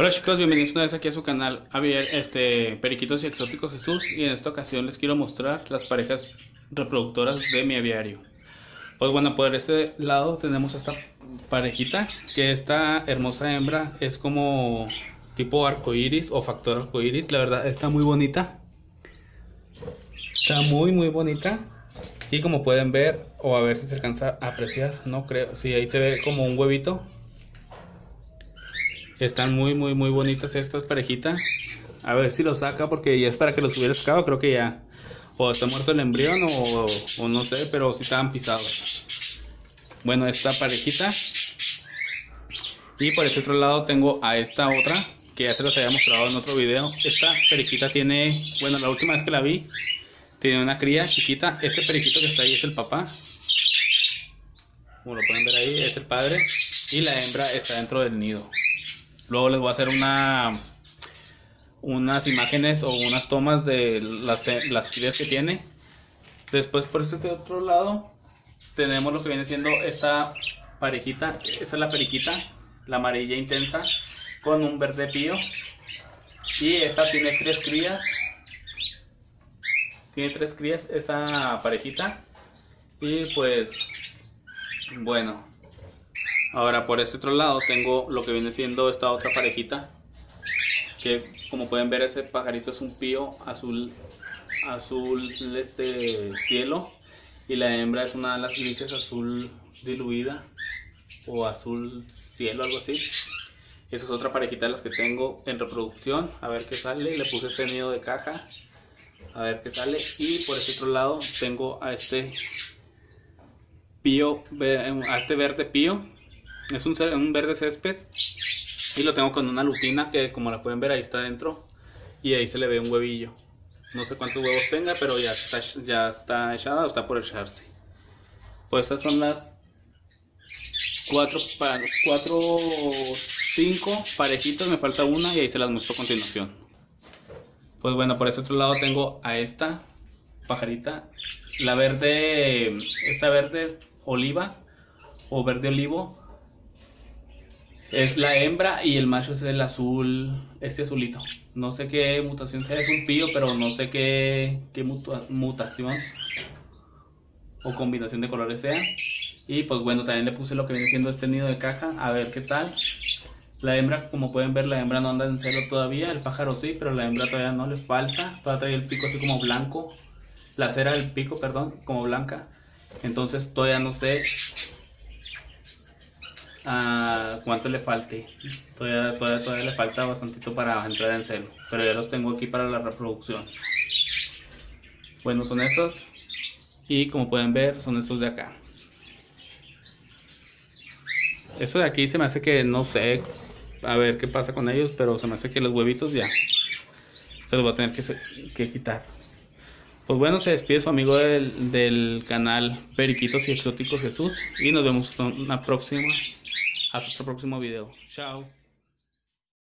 Hola chicos, bienvenidos una vez aquí a su canal Periquitos y Exóticos Jesús, y en esta ocasión les quiero mostrar las parejas reproductoras de mi aviario. Pues bueno, por este lado tenemos esta parejita, que esta hermosa hembra es como tipo arcoiris o factor arcoiris. La verdad está muy bonita, está muy bonita, y como pueden ver, o a ver si se alcanza a apreciar, no creo, sí, ahí se ve como un huevito. Están muy bonitas estas parejitas. A ver si lo saca, porque ya es para que los hubiera sacado. Creo que ya o está muerto el embrión o no sé, pero sí estaban pisados. Bueno, esta parejita. Y por este otro lado tengo a esta otra, que ya se los había mostrado en otro video. Esta parejita tiene, bueno, la última vez que la vi, tiene una cría chiquita. Este periquito que está ahí es el papá, como lo pueden ver ahí, es el padre. Y la hembra está dentro del nido. Luego les voy a hacer unas imágenes o unas tomas de las crías que tiene. Después, por este otro lado tenemos lo que viene siendo esta parejita. Esta es la periquita, la amarilla intensa con un verde pío. Y esta tiene tres crías. Tiene tres crías esta parejita. Y pues bueno, ahora por este otro lado tengo lo que viene siendo esta otra parejita, que como pueden ver, ese pajarito es un pío azul cielo, y la hembra es una de las grises azul diluida o azul cielo, algo así. Esa es otra parejita de las que tengo en reproducción. A ver qué sale. Le puse este nido de caja, a ver qué sale. Y por este otro lado tengo a este pío, a este verde pío. Es un verde césped, y lo tengo con una lutina que, como la pueden ver, ahí está adentro, y ahí se le ve un huevillo. No sé cuántos huevos tenga, pero ya está echada o está por echarse. Pues estas son las 5 parejitas, me falta una y ahí se las muestro a continuación. Pues bueno, por este otro lado tengo a esta pajarita, la verde, esta verde oliva o verde olivo. Es la hembra y el macho es el azul, este azulito. No sé qué mutación sea, es un pío, pero no sé qué mutación o combinación de colores sea. Y pues bueno, también le puse lo que viene siendo este nido de caja, a ver qué tal. La hembra, como pueden ver, la hembra no anda en celo todavía, el pájaro sí, pero la hembra todavía no le falta. Todavía trae el pico así como blanco, la cera del pico, perdón, como blanca. Entonces todavía no sé cuánto le falte. Todavía le falta bastantito para entrar en celo, pero ya los tengo aquí para la reproducción. Bueno, son estos, y como pueden ver, son estos de acá. Eso de aquí se me hace que, no sé, a ver qué pasa con ellos, pero se me hace que los huevitos ya se los voy a tener que quitar. Pues bueno, se despide su amigo del canal Periquitos y Exóticos Jesús, y nos vemos hasta nuestro próximo video. Chao.